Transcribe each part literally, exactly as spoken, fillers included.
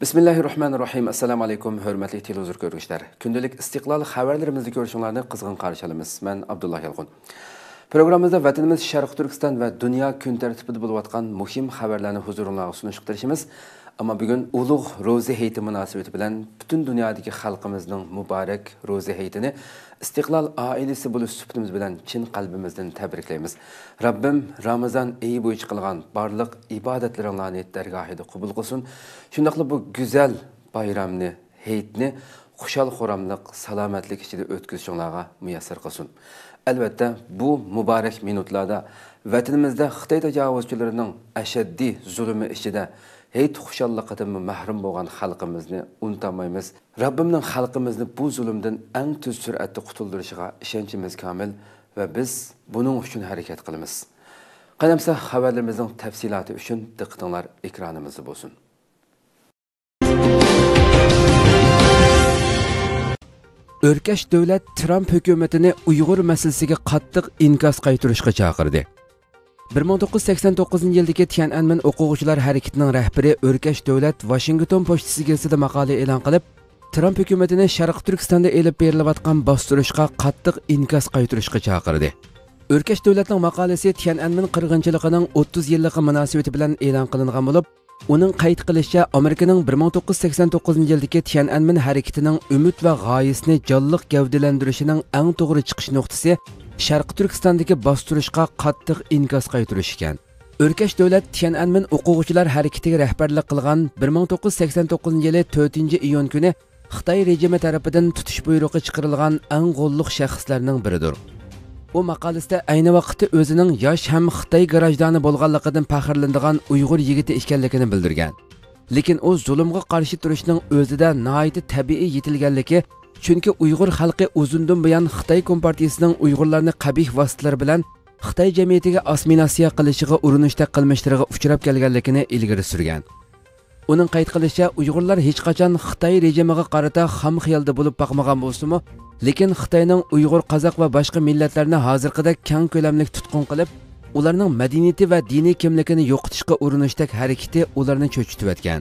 Bismillahirrahmanirrahim. Assalamu alaykum, hörmətli televizor görüşlər. Gündəlik istiqlal xəbərlərimizni görüşünlərni qızğın qarşılamız. Mən Abdullah Yalğun. Proqramımızda vətənimiz Şərq Türkistan və dünya gün tərtibində olub atqan mühim xəbərlərni huzurunuzğa sunuşdurışımız. Amma bugün Uluq Roza heyti münasibəti bilan bütün dünyadakı xalqımızın mübarək Roza heytini istiqlal ailesi buluş sübutimiz bilan chin qalbimizdan təbriklaymiz. Rabbim Ramazan ayi bo'yicha qilgan barliq ibodatlaringlarni dargohida qabul qilsin. Shundaqla bu go'zal bayramni, heytni xushal xuramliq, salomatlik ichida o'tkazishinglarga muyassar qilsin. Albatta bu muborak minutlarda vatanimizda Xitoy tajovuzchilarining ashaddiy zulmi ichida heyt xushalliqdan mahrum bo'lgan xalqimizni unutmaymiz. Rabbimning xalqimizni bu zulmdan eng tez sur'atda qutuldirishiga ishonchimiz komil va biz buning uchun harakat qilamiz. Qanamsa xabarlarimizning tafsiloti uchun diqqatinglar ekranimizda bo'lsin. Örkeş davlat Trump hukumatini Uyg'ur masalasiga qattiq inkos qaytarishga chaqirdi. bir ming to'qqiz yuz sakson to'qqizinchi yildagi Tiananmen o'quvchilar harakatining rahbari Örkeş davlat Washington pochtasi gazetida maqola e'lon qilib, Trump hukumatini Sharq Turkistonda elib berilayotgan bostirishga qattiq inkos qaytarishga chaqirdi. Örkeş davlatning maqolasi Tiananmen qirg'inchiligining o'ttiz yilligi munosabati bilan e'lon qilingan bo'lib, uning qayd qilishicha Amerikaning bir ming to'qqiz yuz sakson to'qqizinchi yildagi Tiananmen harakatining umid va g'oyasini jonliq gavdalantirishining eng to'g'ri chiqish nuqtasi Sharq Turkistondagi bostirishga qattiq inkos qaytarish ekan. Örkeş davlat Tiananmen o'quvchilar harakatiga rahbarlik qilgan bir ming to'qqiz yuz sakson to'qqizinchi yili to'rtinchi iyun kuni Xitoy rejimi tarafidan tutish buyrug'i chiqarilgan eng qo'lliq shaxslarning biridir. U maqolasida ayni vaqtda o'zining yosh ham Xitoy garajdoni bo'lganligidan faxrlanadigan Uyg'ur yigiti ekanligini bildirgan. Lekin u zulmga qarshi turishning o'zida nihoyat tabiiy yetilganligi, chunki Uyg'ur xalqi uzundan buyon Xitoy kompartiyasining Uyg'urlarni qabih vositalar bilan Xitoy jamiyatiga assimilyatsiya qilishiga urinishda qilmishlariga uchrab kelganligini ilgari surgan. Uning qayd qilishicha, Uyg'urlar hech qachon Xitoy rejimiga qarata xam xiyolda bo'lib boqmagan bo'lsa-mu, lekin Xitoyning Uyg'ur, qozoq va boshqa millatlarni hozirgidek keng ko'lamli tutqun qilib, ularning madaniyati va diniy kimligini yo'qotishga urinishdek harakati ularni cho'chitib o'tgan.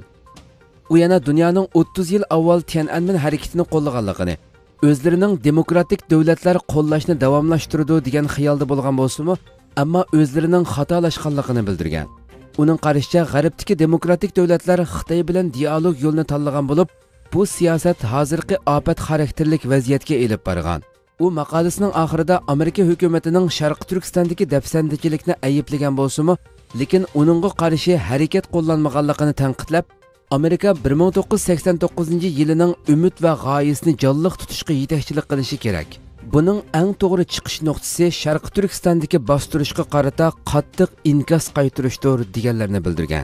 U yana dunyoning o'ttiz yil avval Tiananmen harakatini qo'llaganligini, o'zlarining demokratik davlatlar qo'llashni davomlashtirdi degan xiyolda bo'lgan bo'lsa-mu, ammo o'zlarining xatolashganligini bildirgan. Uning qarashicha, g'arbdagi demokratik davlatlar Xitoy bilan dialog yo'lini tanlagan bo'lib, bu siyosat hozirgi ofat xarakterlik vaziyatga elib borgan. U maqolasining oxirida Amerika hukumatining Sharq Turkistondagi dafsandichilikni ayblagan bo'lsa-mu, lekin uningga qarshi harakat qo'llanmaganligini tanqidlab, Amerika bir ming to'qqiz yuz sakson to'qqizinchi yilining umid va g'oyasini jonliq tutishga yetakchilik qilishi kerak. Buning eng to'g'ri chiqish nuqtasi Sharq Turkistondagi bostirishga qarata qattiq inkos qaytarishdir deganlarni bildirgan.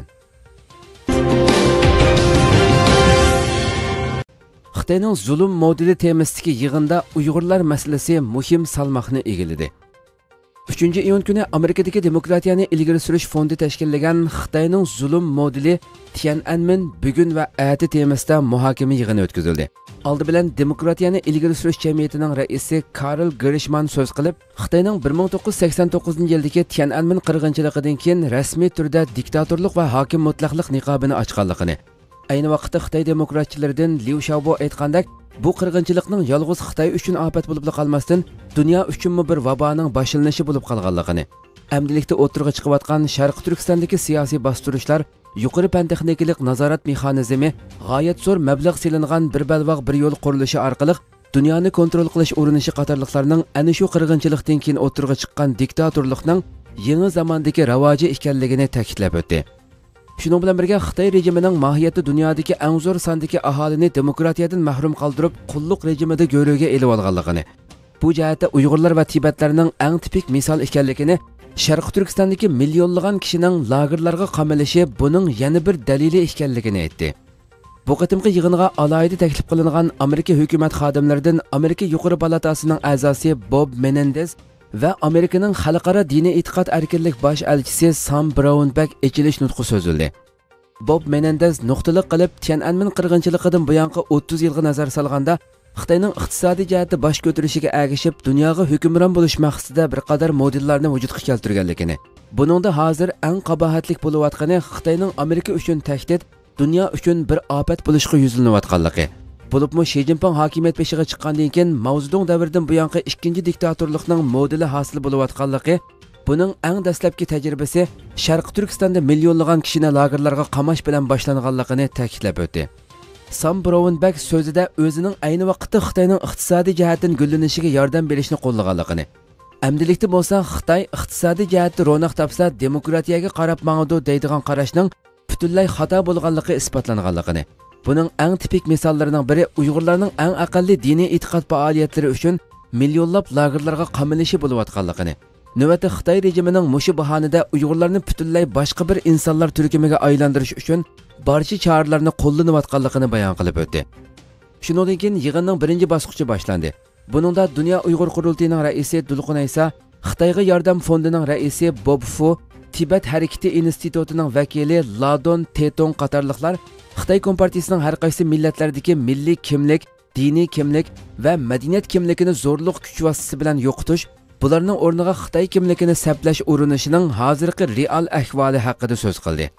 Xitoyning zulm modeli temasidagi yig'inda Uyg'urlar masalasi muhim salmoqni egalladi. uchinchi iyun kuni Amerikadagi demokratiyani ilgari surish fondi tashkillagan Xitoyning zulm modeli Tiananmen bugun va erta temasida muhokama yig'ini o'tkazildi. Oldi bilan demokratiyani ilgari surish jamiyatining raisi Karl Gershman so'z qilib, Xitoyning bir ming to'qqiz yuz sakson to'qqizinchi yildagi Tiananmen qirg'inchiligidan keyin rasmiy turda diktatorlik va hokim mutlaqlik niqobini ochganligini, ayni vaqtda Xitoy demokratchilaridan Liu Xiaobo aytgandek, bu qirg'inchilikning yolg'iz Xitoy uchun ofat bo'lib qolmasdan, dunyo uchunmi bir vaboning boshlanishi bo'lib qolganligini, amdilikda o'tirg'i chiqayotgan Sharq Turkistondagi siyosiy bostirishlar, yuqori fan texnikalik nazorat mexanizmi, g'oyat zo'r mablag' silingan bir balvoq bir yo'l qurilishi orqali dunyoni kontrol qilish urinishi qatorliqlarning ana shu qirg'inchilikdan keyin o'tirg'i chiqqan diktatorlikning yangi zamondagi ravoji ekanligini ta'kidlab o'tdi. Shuning bilan birga Xitoy rejimining mohiyati dunyodagi eng zo'r sondagi aholini demokratiyadan mahrum qoldirib, qulluq rejimida go'ro'ga elib olganligini, bu jihatda Uyg'urlar va Tibetlarning eng tipik misol ekanligini, Sharq Turkistondagi millionlagan kishining lagerlarga qamalishi buning yana bir dalili ekanligini aytdi. Bu qatimqi yig'inga alohida taklif qilingan Amerika hukumat xodimlaridan Amerika yuqori palatasining a'zosi Bob Menendez va Amerikaning xalqaro diniy e'tiqod erkinlik bosh elchisi Sam Brownback ichilish nutqi so'zildi. Bob Menendez nuqtali qilib Tiananmen qirg'inchiligidan buyongi o'ttiz yilga nazar solganda Xitoyning iqtisodiy jihatda bosh ko'tarishiga ergishib, dunyoga hukmron bo'lish maqsadida bir qadar modellarni vujudga keltirganligini, buningda hozir eng qabohatlik bo'layotgani Xitoyning Amerika uchun tahdid dunyo uchun bir ofat bo'lishga yuzlanayotganligi. Bo'libmi Xi Jinping hokimiyat peshiga chiqqandan keyin Mao Zedong davridan buyangi ikkinchi diktatorlikning modeli hosil bo'layotganligi, buning eng dastlabki tajribasi Sharq Turkistonda millionlagan kishini lagerlarga qamash bilan boshlanganligini ta'kidlab o'tdi. Sam Brownback so'zida o'zining ayni vaqtda Xitoyning iqtisodiy jihatdan gullanishiga yordam berishni qo'llaganligini, amdilikda bo'lsa Xitoy iqtisodiy jihatda ro'naq topsa demokratiyaga qarab mang'du deydigan qarashning butunlay xato bo'lganligi isbotlanganligini, buning eng tipik misollarining biri Uyg'urlarning eng aqalli diniy e'tiqod faoliyatlari uchun millionlab lagerlarga qamalishi bo'layotganligini, navbatda Xitoy rejimining mushu bahonada Uyg'urlarni butunlay boshqa bir insonlar turkumiga aylantirish uchun barcha choralarni qo'llanayotganligini bayon qilib o'tdi. Shundan keyin yig'inning birinchi bosqichi boshlandi. Buningda Dunyo Uyg'ur qurultiyining raisi Dulqin Aysa, Xitoyga yordam fondining raisi Bob Fu, Tibet harakati institutining vakili Ladon Tetong qatorliqlar Xitoy Kompartiyasining har qaysi millatlardagi milliy kimlik, diniy kimlik va madaniyat kimligini zo'rliq kuch vositasi bilan yo'qotish, bularning o'rniga Xitoy kimligini saplash urinishining hozirgi real ahvoli haqida so'z qildi.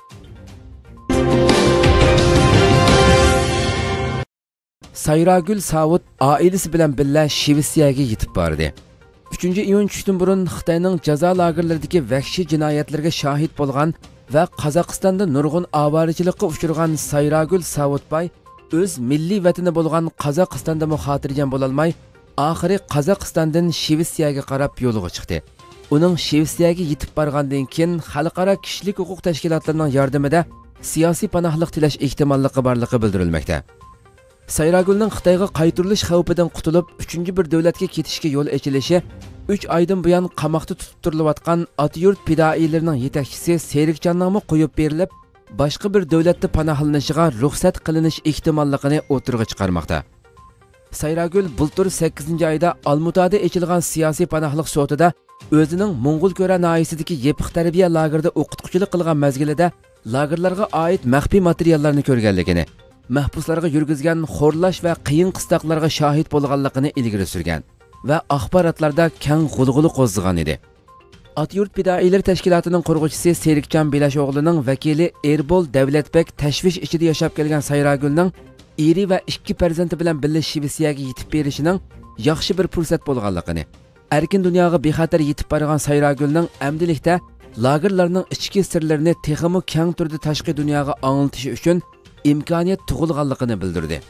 Sayragul Savut oilasi bilan birga Shvetsiyaga yetib bordi. uchinchi iyun tushdan burun Xitoyning jazo lagerlaridagi vahshiy jinoyatlarga shohid bo'lgan va Qozog'istonda nurg'un avarichilikka uchragan Sayragul Savutbay o'z milliy vatani bo'lgan Qozog'istonda xotirjam bo'la olmay, oxiri Qozog'istondan Shvetsiyaga qarab yo'lga chiqdi. Uning Shvetsiyaga yetib borgandan keyin xalqaro kishilik huquq tashkilotlarining yordamida siyosiy panohlik tilash ehtimolligi borligi bildirilmoqda. Sayragulning Xitoyga qaytirilish xavfidan qutulib, uchinchi bir davlatga ketishga yo'l ochilishi uch oydan buyon qamoqda tutib turilayotgan Atiyurt fidoilarining yetakchisi Serikjonning qo'yib berilib, boshqa bir davlatda panohlanishiga ruxsat qilinish ehtimolligini o'tirg'i chiqarmoqda. Sayragul bultur sakkizinchi oyda Almutada ochilgan siyosiy panohlik sotida o'zining Mo'ng'ulko'ra noyisidagi yepiq tarbiya lagerida o'qituvchilik qilgan mazgilida lagerlarga oid maxfiy materiallarni ko'rganligini, mahbuslarga yurgizgan xo'rlash va qiyin qistoqlarga shohid bo'lganligini ilgari surgan va axborotlarda keng g'ulg'uli qo'zg'agan edi. Atyurt fidoilar tashkilotining qurg'uvchisi Serikjon Belasho'g'lining vakili Erbol Davlatbek tashvish ichida yashab kelgan Sayragulning eri va ikki farzandi bilan birga Shvetsiyaga yetib berishining yaxshi bir fursat bo'lganligini, erkin dunyoga bexatar yetib borgan Sayragulning amdilikda lagerlarning ichki sirlarini texmi keng turda tashqi dunyoga anglatish uchun imkoniyat tug'ilganligini bildirdi.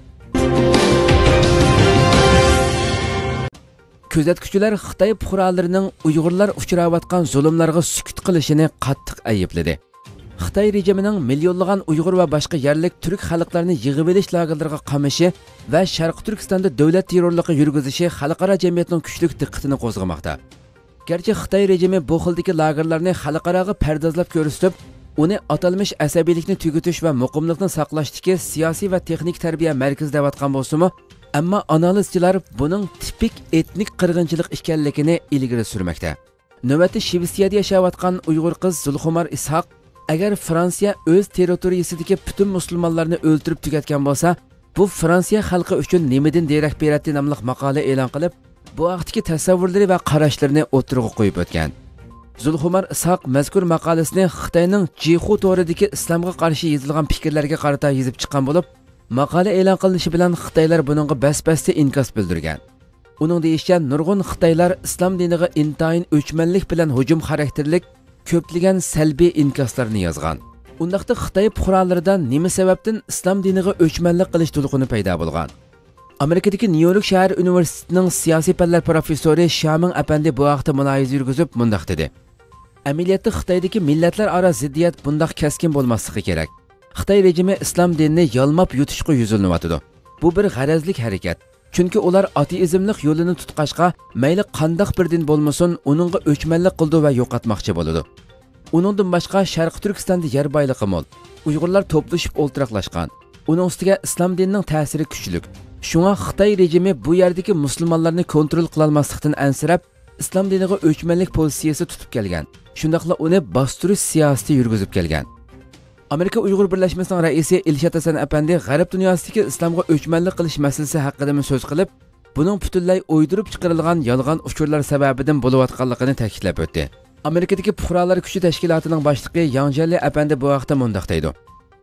Kuzatuvchilar Xitoy fuqarolarining Uyg'urlar uchrayotgan zulmlarga sukut qilishini qattiq aybladi. Xitoy rejimining millionlagan Uyg'ur va boshqa yerlik turk xalqlarini yig'ib olish lagerlariga qamishi va Sharq Turkistonda davlat terrorligi yurgizishi xalqaro jamiyatning kuchli diqqatini qo'zg'amoqda. Garchi Xitoy rejimi bu xildagi lagerlarni xalqaroga pardozlab ko'rsatib, uni atalmish asabiylikni tugutish va muqimlikni saqlashdagi siyosiy va texnik tarbiya markazi deyotgan bo'lsa-mu, ammo analizchilar buning tipik etnik qirg'inchilik ekanligini ilgari surmoqda. Navbatda Shvetsiyada yashayotgan Uyg'ur qiz Zulxumar Ishoq, agar Fransiya o'z territoriyasidagi butun musulmonlarni o'ldirib tugatgan bo'lsa, bu Fransiya xalqi uchun nimadan derak beradi nomli maqola e'lon qilib, bu vaqtdagi tasavvurlari va qarashlarini o'tirg'i qo'yib o'tgan. Zulxumar Ishoq mazkur maqolasini Xitoyning Jihu to'ridagi islomga qarshi yozilgan fikrlarga qarata yozib chiqqan bo'lib, maqola e'lon qilinishi bilan Xitoylar buningga bas-basda inkos bildirgan. Uning deyishicha, nurg'un Xitoylar islom diniga intayin o'chmanlik bilan hujum xarakterlik ko'plagan salbiy inkoslarni yozgan. Undaqda Xitoy fuqarolaridan nima sababdan islom diniga o'chmanlik qilish to'lqini paydo bo'lgan? Amerikadagi New York shahar universitetining siyosiy fanlar professori Shamin Apandi bu haqda mulohaza yurgizib mundaq dedi. Amaliyotda Xitoydagi millatlar aro ziddiyat bundaq keskin bo'lmasligi kerak. Xitoy rejimi islom dinini yalmab yutishga yuzlanyapti. Bu bir g'arazlik harakat. Chunki ular ateizmlik yo'lini tutqashqa, mayli qandoq bir din bo'lmasin, uningga o'chmanlik qildi va yo'qotmoqchi bo'ladi. Uningdan boshqa Sharq Turkistonda yer boyligi mo'l. Uyg'urlar to'plashib o'ltiraqlashgan. Uning ustiga islom dinining ta'siri kuchli. Shunga Xitoy rejimi bu yerdagi musulmonlarni kontrol qila olmaslikdan ansirab, islom diniga o'chmanlik pozitsiyasi tutib kelgan. Shundaqla uni bostirish siyosati yurgizib kelgan. Amerika Uyg'ur birlashmasining raisi Ilshad Hasan Apandi g'arb dunyosidagi islomga o'chmanlik qilish masalasi haqida so'z qilib, buning butunlay o'ydirib chiqarilgan yolg'on uchurlar sababidan bo'layotganligini ta'kidlab o'tdi. Amerikadagi fuqarolar kuchi tashkilotining boshlig'i Yangjali Apandi bu haqda mundaq deydi.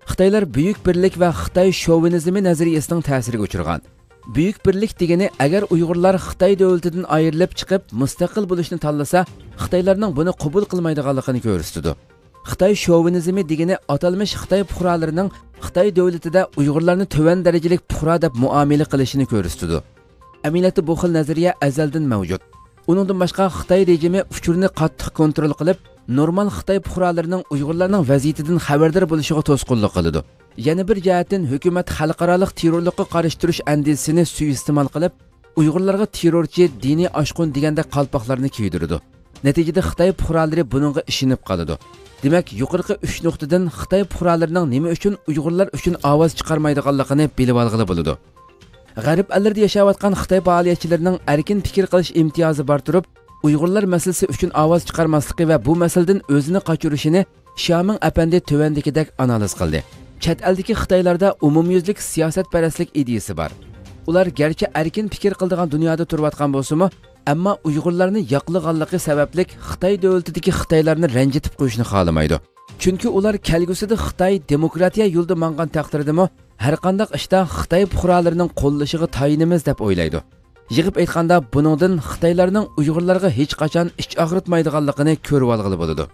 Xitoylar Buyuk Birlik va Xitoy shovinizmi nazariyasining ta'siriga uchragan. Buyuk Birlik degani agar Uyg'urlar Xitoy davlatidan ayrilib chiqib mustaqil bo'lishni tanlasa, Xitoylarning buni qabul qilmaydiganligini ko'rsatdi. Xitoy shovinizmi degani atalmish Xitoy fuqarolarining Xitoy davlatida Uyg'urlarni to'van darajalik fuqaro deb muomala qilishini ko'rsatdi. Aminati bu xil nazariya azaldan mavjud. Uningdan boshqa Xitoy rejimi uchurni qattiq kontrol qilib, normal Xitoy fuqarolarining Uyg'urlarning vaziyatidan xabardor bo'lishiga to'sqinlik qiladi. Yana bir jihatdan hukumat xalqaro terrorlikqa qarshi turish andisini suiiste'mol qilib, Uyg'urlarga terrorchi, diniy oshqun deganda qalpoqlarni kiydirdi. Natijada Xitoy fuqarolari buningga ishonib qoladi. Demak, yuqorqi uch nuqtadan Xitoy fuqarolarining nima uchun Uyg'urlar uchun ovoz chiqarmaydiganligini bilib olg'ili bo'ladi. G'arb ellarda yashayotgan Xitoy faoliyatchilarining erkin fikr qilish imtiyozi bor turib, Uyg'urlar masalasi uchun ovoz chiqarmasligi va bu masaladan o'zini qochirishini Xiaoming apandi tövandagidek analiz qildi. Chet eldagi Xitoylarda umumyuzlik siyosatparastlik ideyasi bor. Ular garchi erkin fikr qiladigan dunyoda turayotgan bo'lsa-mu, ammo Uyg'urlarni yoqlaganligi sababli Xitoy davlatidagi Xitoylarni ranjitib qo'yishni xohlamaydi. Chunki ular kelgusida Xitoy demokratiya yo'lida mangan taqdirdimi, har qanday ishda Xitoy fuqarolarining qo'llashiga tayinimiz deb o'ylaydi. Yig'ib aytganda, buningdan Xitoylarning Uyg'urlarga hech qachon ich og'ritmaydiganligini ko'rib olg'ili bo'ladi.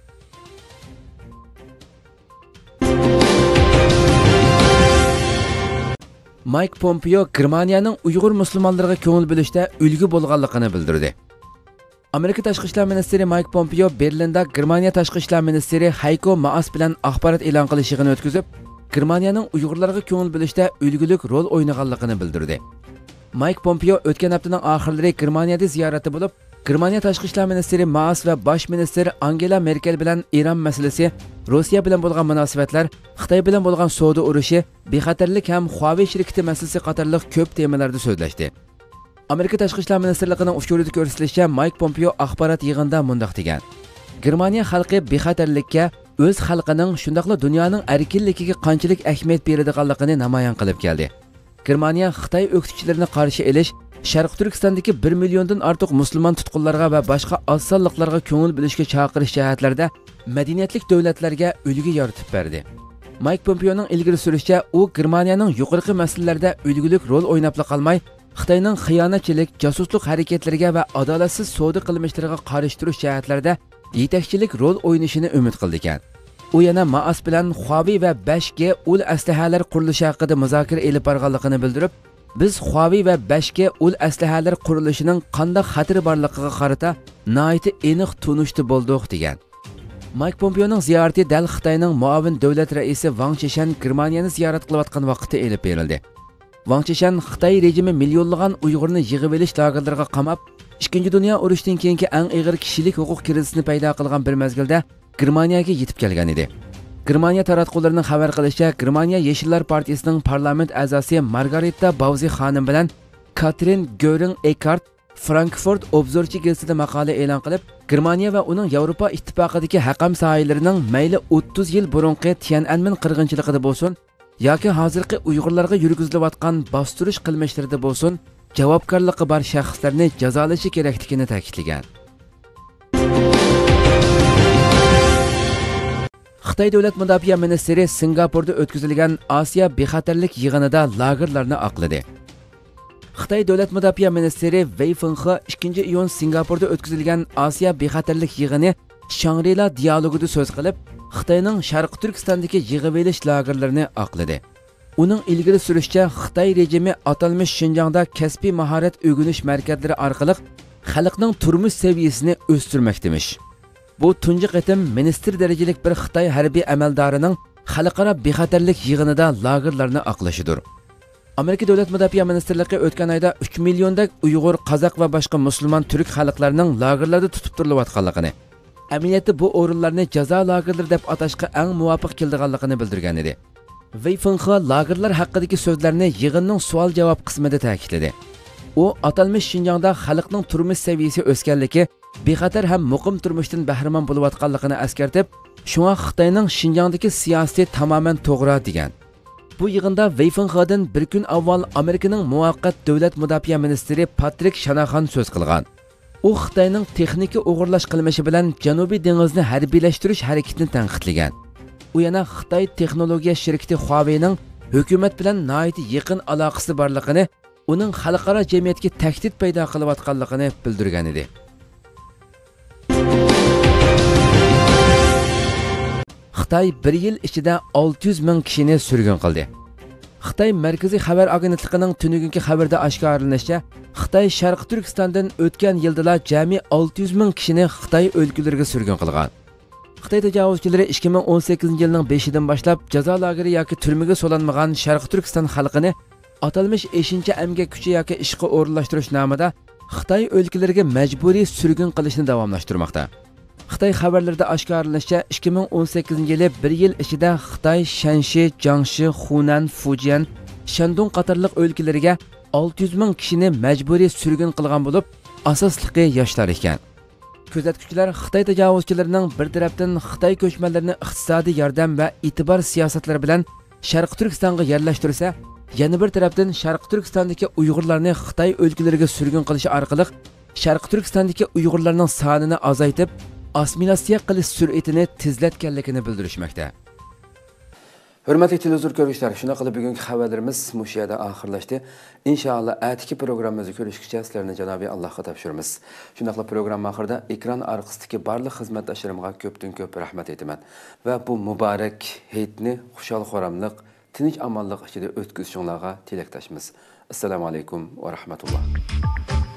Mike Pompeo Germaniyaning Uyg'ur musulmonlariga ko'ngil bo'lishda ulgu bo'lganligini bildirdi. Amerika tashqi ishlar ministri Mike Pompeo Berlinda Germaniya tashqi ishlar ministri Heiko Maas bilan axborot e'lon qilishini o'tkazib, Germaniyaning Uyg'urlarga ko'ngil bo'lishda ulgulik rol o'ynaganligini bildirdi. Mike Pompeo o'tgan haftaning oxirlari Germaniyada ziyorati bo'lib, Germaniya tashqi ishlar ministri Maas va bosh ministr Angela Merkel bilan Eron masalasi, Rossiya bilan bo'lgan munosabatlar, Xitoy bilan bo'lgan savdo urushi, bexatarlik ham Huawei shirkati masalasi qatorliq ko'p temalarda so'zlashdi. Amerika tashqi ishlar ministrligining uchurida ko'rsatilishicha, Mike Pompeo axborot yig'inida mundaq degan: Germaniya xalqi bexatarlikka, o'z xalqining shundaqla dunyoning erkinligiga qanchalik ahamiyat beradiganligini namoyon qilib keldi. Germaniya Xitoy o'qituvchilarini qarshi elish, Sharq Turkistondagi bir milliondan ortiq musulmon tutqunlarga va boshqa osonliklarga ko'ngil bo'lishga chaqirish jihatlarida madaniyatlik davlatlarga ulgu yaratib berdi. Mike Pompeoning ilgari surishicha, u Germaniyaning yuqorqi masalalarda ulgulik rol o'ynab qolmay, Xitoyning xiyonatchilik, josuslik harakatlariga va adolatsiz savdo qilmishlariga qarshi turish jihatlarida yetakchilik rol o'ynashini umid qildi ekan. U yana Maas bilan Huawei va besh G ul aslahalar qurilishi haqida muzokara elib borganligini bildirib, biz Huawei va besh G ul aslahalar qurilishining qanday xatiri borligiga qarata nihoyat aniq tunishdi bo'ldik degan. Mike Pompeoning ziyorati dal Xitoyning muavin davlat raisi Wang Qishan Germaniyani ziyorat qilayotgan vaqtda elib berildi. Wang Qishan Xitoy rejimi millionlagan Uyg'urni yig'ib olish lagerlariga qamab, ikkinchi dunyo urushidan keyingi eng og'ir kishilik huquq krizisini paydo qilgan bir mezgilda Germaniyaga yetib kelgan edi. Germaniya taratqullarining xabar qilishicha, Germaniya Yeshillar partiyasining parlament a'zosi Margarita Bauzi xonim bilan Katrin Göring-Eckardt Frankfurt Obzorchi gazetida maqola e'lon qilib, Germaniya va uning Yevropa ittifoqidagi haqam sohilarining mayli o'ttiz yil burunqi Tiananmen qirg'inchiligida bo'lsin, yoki hozirgi Uyg'urlarga yurgizilayotgan bostirish qilmishlarida bo'lsin, javobgarligi bor shaxslarni jazolashi kerakligini ta'kidlagan. Xitoy davlat mudofaa ministri Singapurda o'tkazilgan Osiyo bexatarlik yig'inida lagerlarni oqladi. Xitoy davlat mudofaa ministri Wei Fenghe ikkinchi iyun Singapurda o'tkazilgan Osiyo bexatarlik yig'ini Shangri-La dialogida so'z qilib, Xitoyning Sharq Turkistondagi yig'ib olish lagerlarini oqladi. Uning ilgari surishicha, Xitoy rejimi atalmish Xinjiangda kasbiy mahorat o'rganish markazlari orqali xalqning turmush saviyasini o'stirmoqdamish. Bu tunji qatim ministr darajalik bir Xitoy harbiy amaldorining xalqaro bexatarlik yig'inida lagerlarni oqlashidir. Amerika davlat mudofaa ministrligi o'tgan oyda uch milliondak Uyg'ur, Qozoq va boshqa musulmon turk xalqlarining lagerlarda tutib turilayotganligini, amaliyotda bu o'rinlarni jazo lagerlari deb atashga eng muvofiq kelganligini bildirgan edi. Wei Fenghe lagerlar haqidagi so'zlarni yig'inning savol-javob qismida ta'kidladi. U atalmish Xinjiangda xalqning turmush saviyasi o'sganligi, bexatar ham muqim turmushdan bahramand bo'layotganligini eskartib, shunga Xitoyning Xinjiangdagi siyosati tamoman to'g'ri degan. Bu yig'inda Wei Fenghedan bir kun avval Amerikaning muvaqqat davlat mudofaa ministri Patrik Shanahan so'z qilgan. U Xitoyning texnika o'g'irlash qilmishi bilan Janubiy dengizni harbiylashtirish harakatini tanqidlagan. u yana Xitoy texnologiya shirkati Huawei'ning hukumat bilan nihoyatda yaqin aloqasi borligini, uning xalqaro jamiyatga tahdid paydo qilayotganligini bildirgan edi. Xitoy bir yil ichida olti yuz ming kishini surgun qildi. Xitoy Markaziy xabar agentligining tunugungi xabarda oshkorlanishicha, Xitoy Sharq Turkistondan o'tgan yilda jami olti yuz ming kishini Xitoy o'lkalariga surgun qilgan. Xitoy tajovuzchilari ikki ming o'n sakkizinchi yilning beshidan boshlab jazo lageri yoki turmaga solanmagan Sharq Turkiston xalqini atalmish beshinchi emgak kuchi yoki ishga o'rinlashtirish nomida Xitoy o'lkalariga majburiy surgun qilishni davomlashtirmoqda. Xitoy xabarlarida oshkorlanishicha, ikki ming o'n sakkizinchi yili bir yil ichida Xitoy Shanxi, Jiangxi, Hunan, Fujian, Shandong qatorliq o'lkalariga olti yuz ming kishini majburiy surgun qilgan bo'lib, asosligi yoshlar ekan. Kuzatuvchilar Xitoy tajovuzchilarining bir tarafdan Xitoy ko'chmanlarini iqtisodiy yordam va e'tibor siyosatlari bilan Sharq Turkistonga yerlashtirsa, yana bir tarafdan Sharq Turkistondagi Uyg'urlarni Xitoy o'lkalariga surgun qilishi orqali Sharq Turkistondagi Uyg'urlarning sonini azaytib, assimilyatsiya qilish sur'atini tezlatganligini bildirishmoqda. Hurmatli televizor ko'ruvchilar, shuna qilib bugungi xabarlarimiz mush yerda oxirlashdi. Inshaalloh atiki programmamizni ko'rishgacha sizlarni janobiy Allohga topshiramiz. Shuna qilib program oxirida ekran orqasidagi barliq xizmatdoshlarimga ko'pdan ko'p rahmat aytaman va bu muborak hayitni xushal xo'ramlik, tinch amonlik ichida o'tkazishinglarga tilakdoshmiz. Assalomu alaykum va rahmatulloh.